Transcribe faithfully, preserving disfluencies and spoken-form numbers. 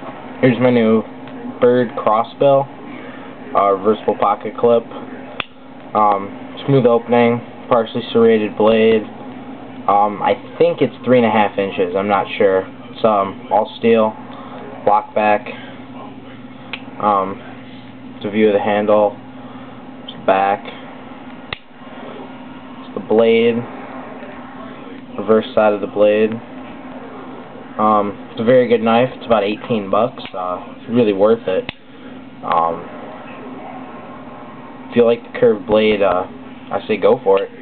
Here's my new Byrd Crossbill, uh, reversible pocket clip, um, smooth opening, partially serrated blade. Um, I think it's three and a half inches. I'm not sure. It's um, all steel, block back. Um, it's a view of the handle. It's the back. It's the blade. Reverse side of the blade. Um, it's a very good knife. It's about eighteen bucks. Uh, it's really worth it. Um, if you like the curved blade, uh, I say go for it.